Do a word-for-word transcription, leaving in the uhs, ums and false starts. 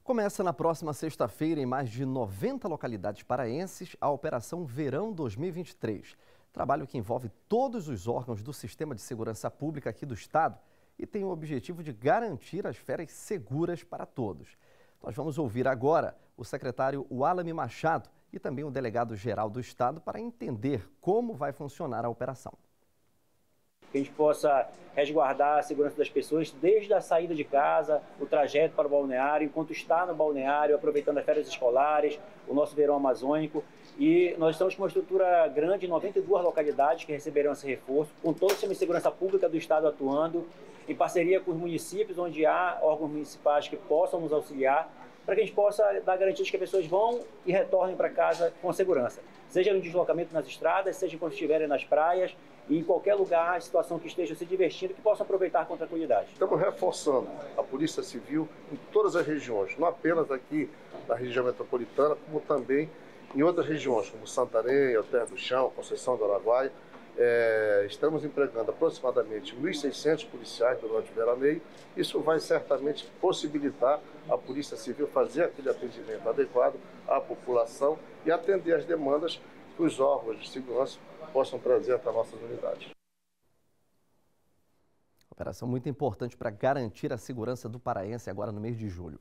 Começa na próxima sexta-feira em mais de noventa localidades paraenses a Operação Verão dois mil e vinte e três. Trabalho que envolve todos os órgãos do Sistema de Segurança Pública aqui do Estado e tem o objetivo de garantir as férias seguras para todos. Nós vamos ouvir agora o secretário Walame Machado e também o delegado-geral do Estado para entender como vai funcionar a operação. Que a gente possa resguardar a segurança das pessoas desde a saída de casa, o trajeto para o balneário, enquanto está no balneário, aproveitando as férias escolares, o nosso verão amazônico. E nós estamos com uma estrutura grande em noventa e duas localidades que receberão esse reforço, com todo o sistema de segurança pública do Estado atuando, em parceria com os municípios, onde há órgãos municipais que possam nos auxiliar, para que a gente possa dar garantia de que as pessoas vão e retornem para casa com segurança. Seja no deslocamento nas estradas, seja quando estiverem nas praias e em qualquer lugar, a situação que estejam se divertindo, que possam aproveitar com tranquilidade. Estamos reforçando a Polícia Civil em todas as regiões, não apenas aqui na região metropolitana, como também em outras regiões, como Santarém, Alter do Chão, Conceição do Araguaia. É, estamos empregando aproximadamente mil e seiscentos policiais durante o veraneio. Isso vai certamente possibilitar a Polícia Civil fazer aquele atendimento adequado à população e atender às demandas que os órgãos de segurança possam trazer até nossas unidades. Operação muito importante para garantir a segurança do paraense agora no mês de julho.